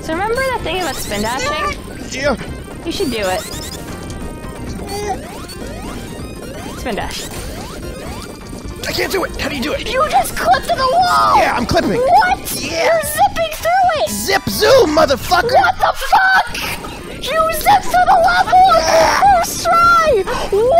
So remember that thing about spin dashing? Yeah. You should do it. Spin dash. I can't do it. How do you do it? You just clipped to the wall! Yeah, I'm clipping. What? Yeah. You're zipping through it! Zip zoom, motherfucker! What the fuck? You zipped to the level of the first try!